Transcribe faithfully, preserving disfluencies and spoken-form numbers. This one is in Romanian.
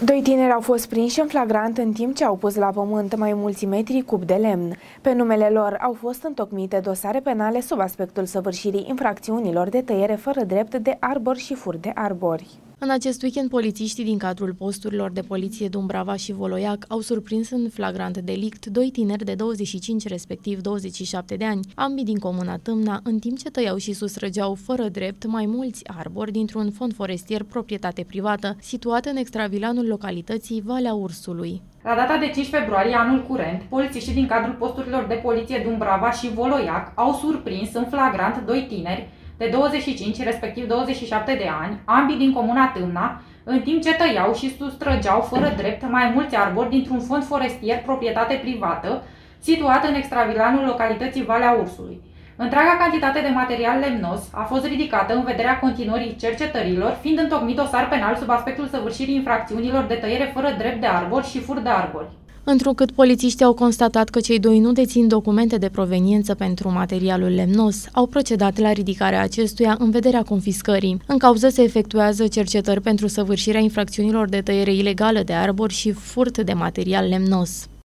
Doi tineri au fost prinși în flagrant în timp ce au pus la pământ mai mulți metri cub de lemn. Pe numele lor au fost întocmite dosare penale sub aspectul săvârșirii infracțiunilor de tăiere fără drept de arbori și furt de arbori. În acest weekend, polițiștii din cadrul posturilor de poliție Dumbrava și Voloiac au surprins în flagrant delict doi tineri de douăzeci și cinci, respectiv douăzeci și șapte de ani, ambii din comuna Tâmna, în timp ce tăiau și sustrăgeau fără drept mai mulți arbori dintr-un fond forestier proprietate privată, situat în extravilanul localității Valea Ursului. La data de cinci februarie anul curent, polițiștii din cadrul posturilor de poliție Dumbrava și Voloiac au surprins în flagrant doi tineri de douăzeci și cinci, respectiv douăzeci și șapte de ani, ambii din comuna Tâmna, în timp ce tăiau și sustrăgeau fără drept mai mulți arbori dintr-un fond forestier proprietate privată, situat în extravilanul localității Valea Ursului. Întreaga cantitate de material lemnos a fost ridicată în vederea continuării cercetărilor, fiind întocmit dosar penal sub aspectul săvârșirii infracțiunilor de tăiere fără drept de arbori și furt de arbori. Întrucât polițiștii au constatat că cei doi nu dețin documente de proveniență pentru materialul lemnos, au procedat la ridicarea acestuia în vederea confiscării. În cauză se efectuează cercetări pentru săvârșirea infracțiunilor de tăiere ilegală de arbori și furt de material lemnos.